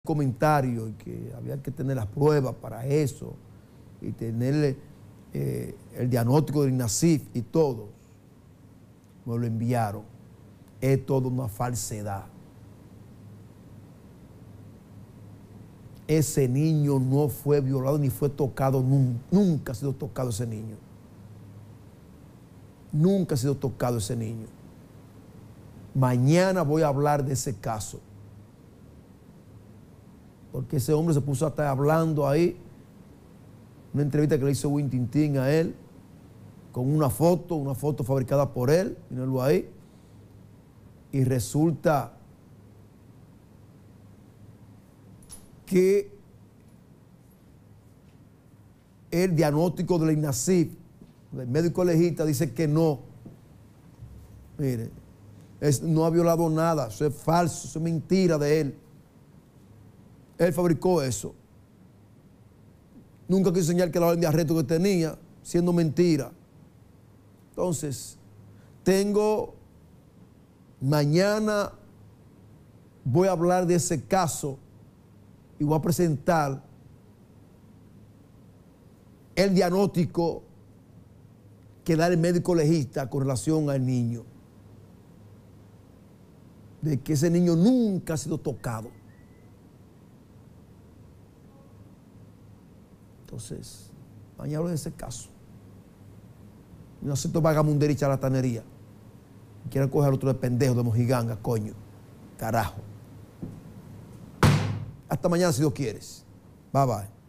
comentario y que había que tener las pruebas para eso y tener el diagnóstico del INASIF y todo, me lo enviaron. Es todo una falsedad. Ese niño no fue violado ni fue tocado, nunca ha sido tocado ese niño. Nunca ha sido tocado ese niño. Mañana voy a hablar de ese caso. Porque ese hombre se puso a estar hablando ahí, una entrevista que le hizo Win Tintín a él, con una foto fabricada por él, mírenlo ahí, y resulta que el diagnóstico del INASIF, del médico legista, dice que no. Mire, no ha violado nada, eso es falso, eso es mentira de él. Él fabricó eso. Nunca quiso enseñar que la orden de arresto que tenía, siendo mentira. Entonces, mañana voy a hablar de ese caso y voy a presentar el diagnóstico que da el médico legista con relación al niño. De que ese niño nunca ha sido tocado. Entonces, mañana hablo de ese caso. No acepto vagamundería y charlatanería. Quiero coger otro de pendejo, de mojiganga, coño. Carajo. Hasta mañana si Dios quieres. Bye bye.